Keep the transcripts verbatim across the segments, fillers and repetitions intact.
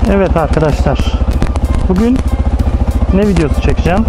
Evet arkadaşlar, bugün ne videosu çekeceğim?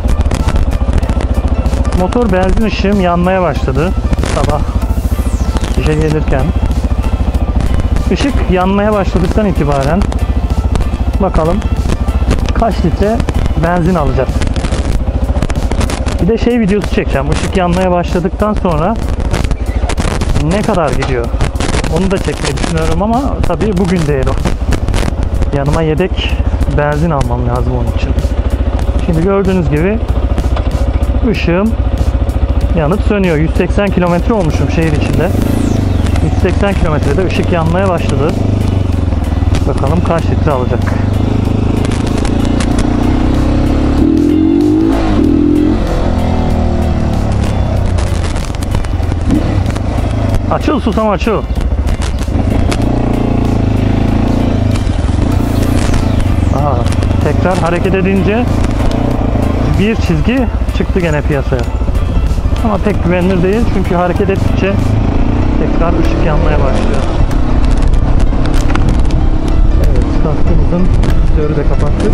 Motor benzin ışığım yanmaya başladı sabah işe gelirken. Işık yanmaya başladıktan itibaren bakalım kaç litre benzin alacağız. Bir de şey videosu çekeceğim. Işık yanmaya başladıktan sonra ne kadar gidiyor? Onu da çekmeyi düşünüyorum ama tabii bugün değil o. Yanıma yedek benzin almam lazım onun için. Şimdi gördüğünüz gibi ışığım yanıp sönüyor. yüz seksen kilometre olmuşum şehir içinde. yüz seksen kilometrede ışık yanmaya başladı. Bakalım kaç litre alacak. Açıl susam açıl. Aha, tekrar hareket edince bir çizgi çıktı gene piyasaya. Ama pek güvenilir değil çünkü hareket ettikçe tekrar ışık yanmaya başlıyor. Evet, kaskımızın dörü de kapattık.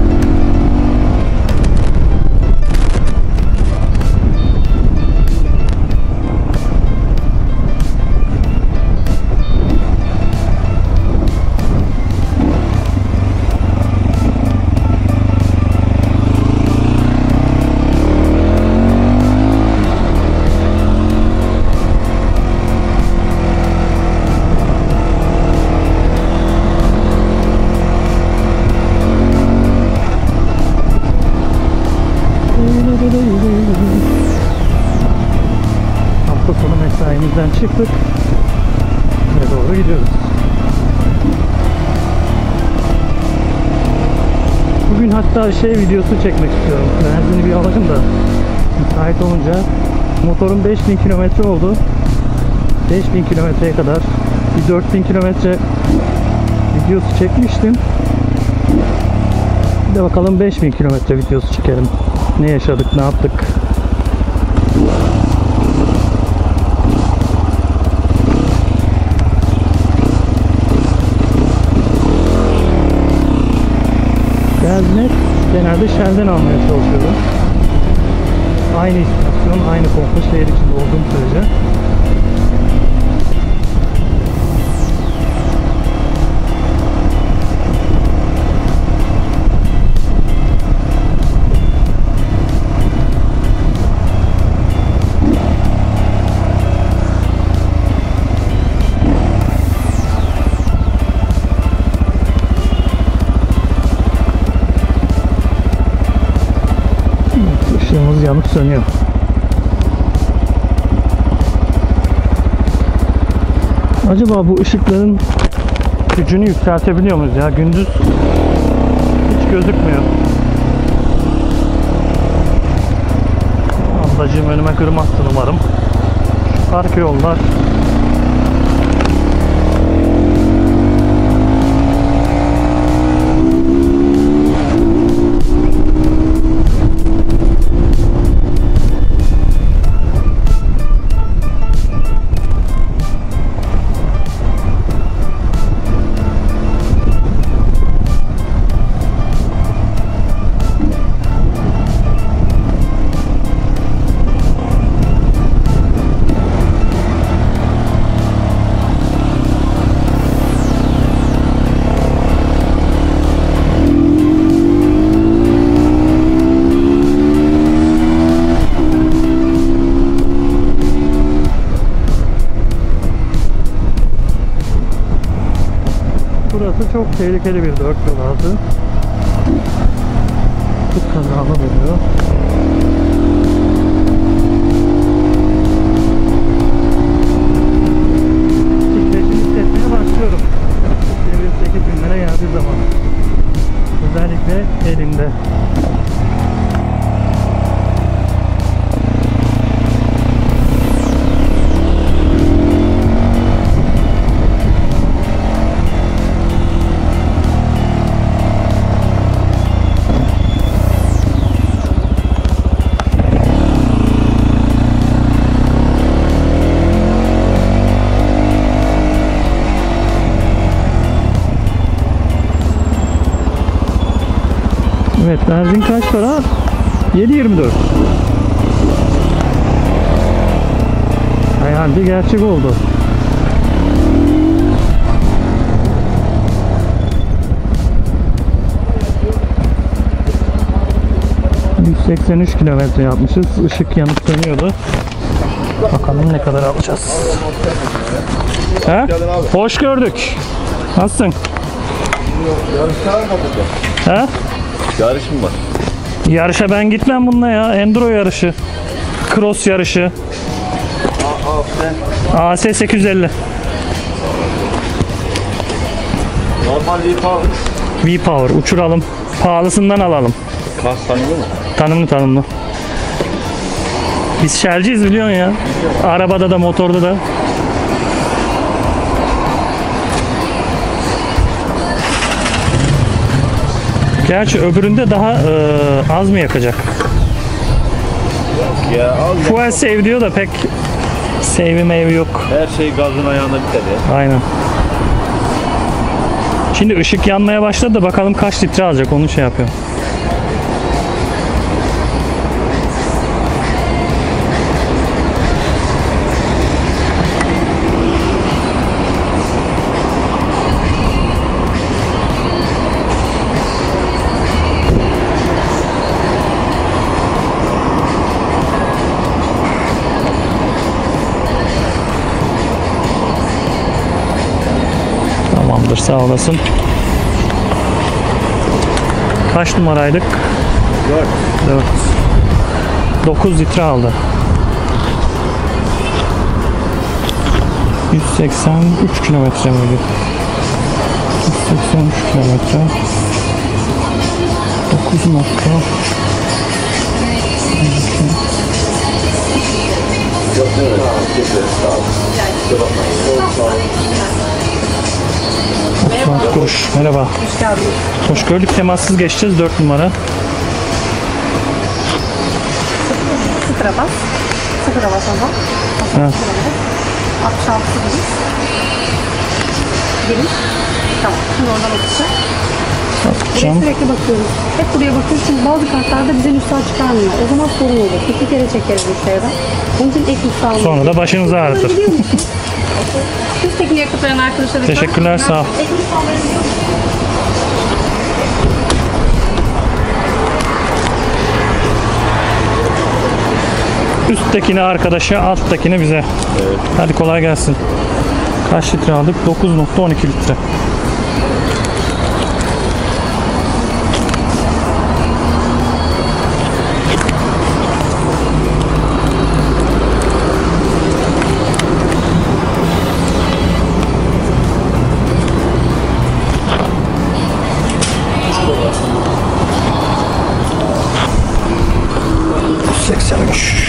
Hafta sonu mesaimizden çıktık ve doğru gidiyoruz. Bugün hatta şey videosu çekmek istiyorum. Benzini bir alayım da müsait olunca. Motorum beş bin kilometre oldu. beş bin kilometreye kadar bir dört bin kilometre videosu çekmiştim. Bir de bakalım beş bin kilometre videosu çekelim. Ne yaşadık, ne yaptık? Benzin genelde Shell'den almaya çalışıyorum. Aynı istasyon, aynı pompa şehir içinde olduğum sürece. Işığımız yanıp sönüyor. Acaba bu ışıkların gücünü yükseltebiliyor muyuz ya? Gündüz hiç gözükmüyor. Ablacığım önüme kırmazsın umarım. Şu arka yollar burası çok tehlikeli bir dört yol ağzı. Çok kazalı oluyor. Titreşim hissetmeye başlıyorum. Devir sekiz binlere geldiği zaman. Özellikle elimde. Evet, benzin kaç para? yedi yirmi dört. Hayalde gerçek oldu. yüz seksen üç kilometre yapmışız. Işık yanıp sönüyordu. Bakalım ne kadar alacağız. He? Hoş gördük. Nasılsın? He? Yarış mı var? Yarışa ben gitmem bununla ya. Enduro yarışı. Cross yarışı. A S sekiz yüz elli. Normal V-Power. V-Power. Uçuralım. Pahalısından alalım. Kas tanımlı mı? Tanımlı tanımlı. Biz şelciyiz biliyorsun ya. Arabada da motorda da. Gerçi öbüründe daha e, az mı yakacak? Yok ya. Az Fuel save diyor da pek save'i meyve yok. her şey gazın ayağında biter ya. Aynen. Şimdi ışık yanmaya başladı da bakalım kaç litre alacak, onu şey yapıyor. Tamamdır, sağ olasın. Kaç numaraydık? dört. dört. dokuz litre aldı. yüz seksen üç kilometre miydi? yüz seksen üç kilometre. dokuz nokta. Yok evet. Geçeriz sağ ol. Kusura bakmayın. otuz kuruş. Merhaba. Hoş geldiniz. Hoş gördük. Temassız geçeceğiz. dört numara. Sıfıra bas. Sıfıra bas ama. Evet. altmış altı giriş. Giriş. Tamam. Şimdi oradan atacağım. Buraya Atacağım. sürekli bakıyoruz. Hep buraya bakıyoruz. Çünkü bazı kartlarda bize nüsha çıkarmıyor. O zaman sorun olur. İki kere çekeriz nüshaya. Onun için ek nüsha alıyoruz. Sonra da başınızı ağrıtır. Biliyor musunuz? Üstteki yakıt veren arkadaşlara Teşekkürler, sağ ol. Ek nüshaları biliyor musunuz? Üsttekini arkadaşa, alttakini bize. Evet. Hadi kolay gelsin. Kaç litre aldık? dokuz nokta on iki litre. seksen üç.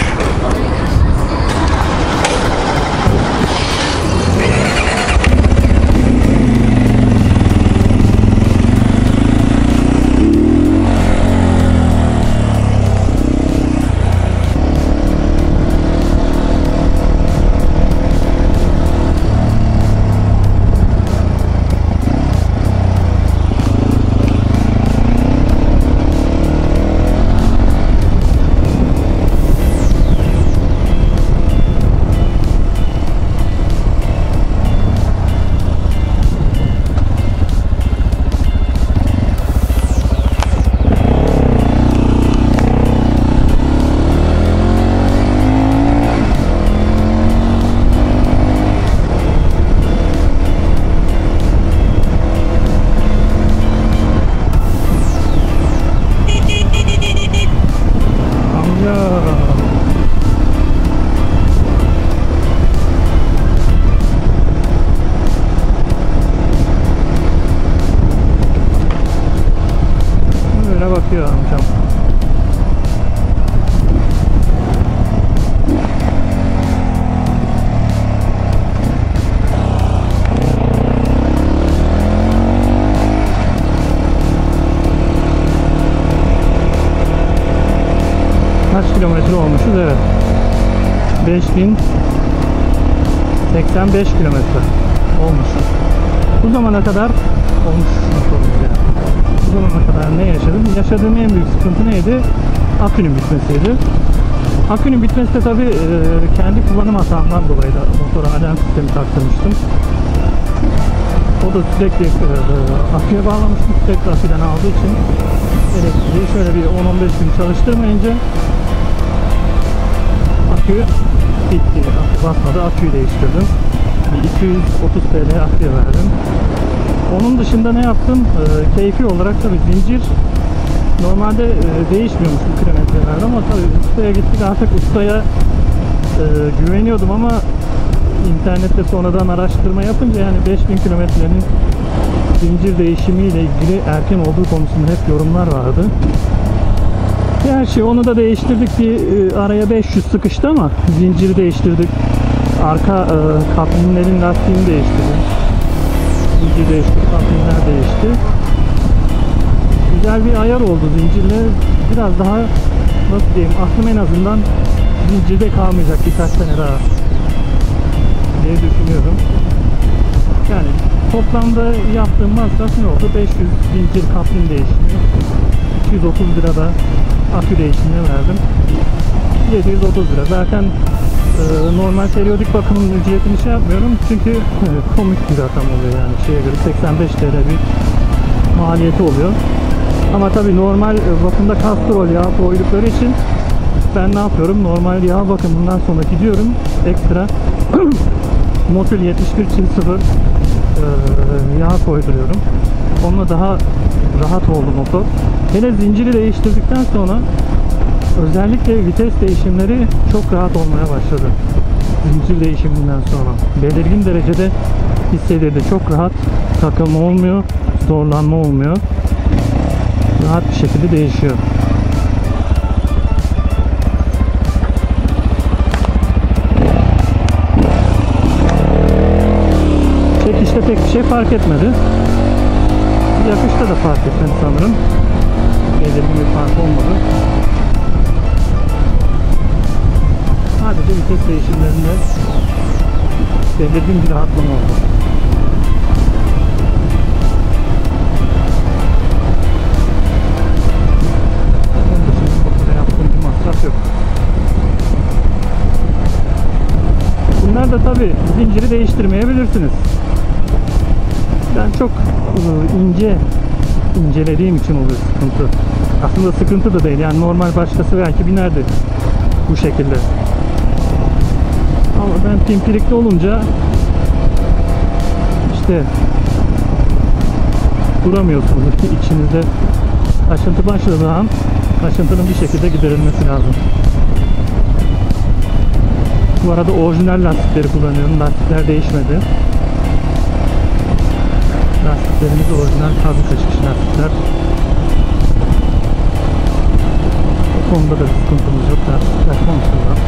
Bakıyor amcam. Kaç kilometre olmuşuz? Evet. beş bin seksen beş kilometre olmuş. Bu zamana kadar olmuş motorumuz yani. bu zamana kadar ne yaşadım? Yaşadığım en büyük sıkıntı neydi? Akünün bitmesiydi. Akünün bitmesi de tabii e, kendi kullanım hatamdan dolayı da motora alarm sistemi taktırmıştım. O da sürekli e, aküye bağlamıştım, sürekli aküden aldığı için elektriği şöyle bir on on beş gün çalıştırmayınca akü bitti. Akü basmadı, aküyü değiştirdim. iki yüz otuz TL aküye verdim. Onun dışında ne yaptım? E, keyfi olarak tabii zincir normalde e, değişmiyormuş bu kilometrelerde ama tabii ustaya gittik, artık ustaya e, güveniyordum ama internette sonradan araştırma yapınca yani beş bin kilometrenin zincir değişimiyle ilgili erken olduğu konusunda hep yorumlar vardı. Gerçi onu da değiştirdik, bir e, araya beş yüz sıkıştı ama zinciri değiştirdik. Arka e, kaplinlerin lastiğini değiştirdik. Zincir değişti, kaplinler değişti. Güzel bir ayar oldu zincirle. Biraz daha nasıl diyeyim, aklım en azından zincirde kalmayacak birkaç sene daha diye düşünüyorum. Yani toplamda yaptığım masraf ne oldu? beş yüz zincir kaplin değişimi, iki yüz otuz lira da akü değişimine verdim. yedi yüz otuz lira. Zaten e, normal periyodik bakımın ücretini şey yapmıyorum çünkü e, komik bir rakam oluyor yani şeye göre seksen beş TL bir maliyeti oluyor. Ama tabii normal bakımda kastrol yağı koydukları için ben ne yapıyorum? Normal yağ bakımından sonra gidiyorum ekstra Motul yetmiş bir çift sıfır e, yağ koyduruyorum. Onunla daha rahat oldu motor. Hele zinciri değiştirdikten sonra özellikle vites değişimleri çok rahat olmaya başladı. Zincir değişiminden sonra belirgin derecede hissedildi. Çok rahat, takılma olmuyor, zorlanma olmuyor. Rahat bir şekilde değişiyor. Çekişte pek bir şey fark etmedi. Yakışta da fark etmedi sanırım. Belirgin bir fark olmadı. Sadece vites değişimlerinde belirgin bir rahatlama oldu. Yok. Bunlar da tabi zinciri değiştirmeyebilirsiniz. Ben çok ince incelediğim için oluyor sıkıntı. Aslında sıkıntı da değil yani normal başkası belki binerdi bu şekilde. Ama ben pimpirikli olunca işte duramıyorsunuz içinizde. Kaşıntı başladığı an kaşıntının bir şekilde giderilmesi lazım. Bu arada orijinal lastikleri kullanıyorum. Lastikler değişmedi. Lastiklerimiz orijinal fabrika çıkış lastikler. Bu konuda da bir sıkıntımız yok. Lastikler konusunda.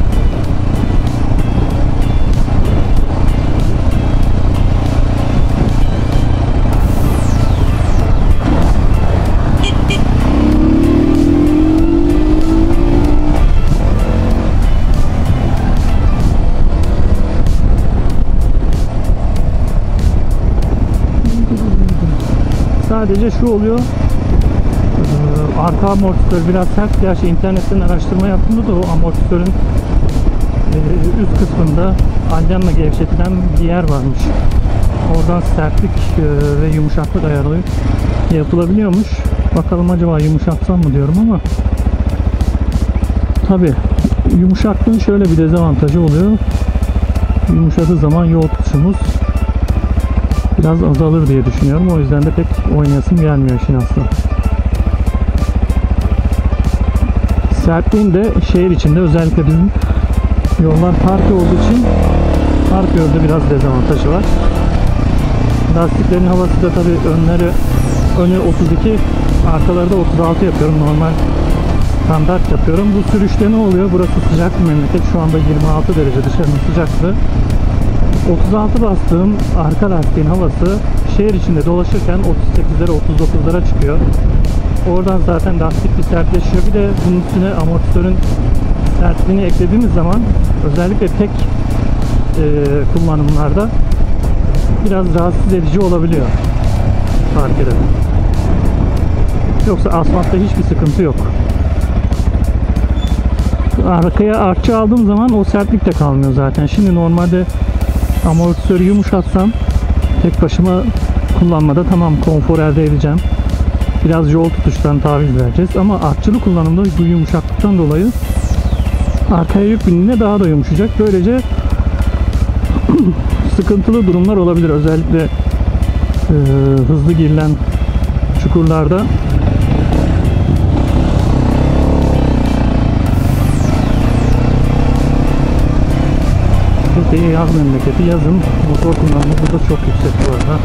Sadece şu oluyor, ee, arka amortisör biraz sert. Gerçi internetten araştırma yaptığımda da o amortisörün e, üst kısmında alyanla gevşetilen bir yer varmış. Oradan sertlik e, ve yumuşaklık ayarı yapılabiliyormuş. Bakalım acaba yumuşatsam mı diyorum ama tabi yumuşaklığın şöyle bir dezavantajı oluyor. Yumuşadığı zaman yol tutuşumuz biraz azalır diye düşünüyorum. O yüzden de pek oynayasım gelmiyor işin aslında. Sertliğin de şehir içinde özellikle bizim yollar park olduğu için park yolda biraz dezavantajı var. Lastiklerin havası da tabi önleri önü otuz iki, arkaları da otuz altı yapıyorum. Normal standart yapıyorum. Bu sürüşte ne oluyor? Burası sıcak bir memleket. Şu anda yirmi altı derece dışarının sıcaklığı. otuz altı bastığım arka lastiğin havası şehir içinde dolaşırken otuz sekizlere otuz dokuzlara çıkıyor. Oradan zaten lastik bir sertleşiyor. Bir de bunun üstüne amortisörün sertliğini eklediğimiz zaman özellikle tek e, kullanımlarda biraz rahatsız edici olabiliyor. Fark edelim. Yoksa asfaltta hiçbir sıkıntı yok. Arkaya artçı aldığım zaman o sertlik de kalmıyor zaten. Şimdi normalde amortisörü yumuşatsam tek başıma kullanmada tamam konfor elde edeceğim. Biraz yol tutuştan taviz vereceğiz ama artçılı kullanımda bu yumuşaklıktan dolayı arkaya yük bindiğinde daha da yumuşayacak. Böylece sıkıntılı durumlar olabilir. Özellikle e, hızlı girilen çukurlarda. Türkiye yaz memleketi. Yazın motor kullanımı burada çok yüksek bu arada.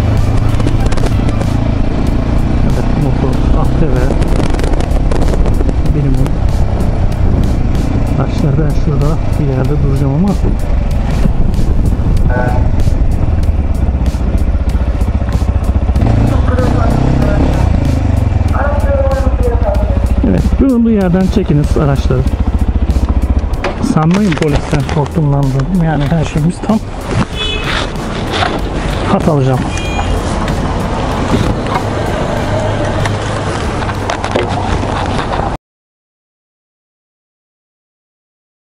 Evet, motor, A T V minimum. Arkadaşlar ben şurada bir yerde duracağım ama evet, bulunduğu yerden çekiniz araçları. Sanmayın polisten korktuğumdan, yani her şeyimiz tam. Hat alacağım.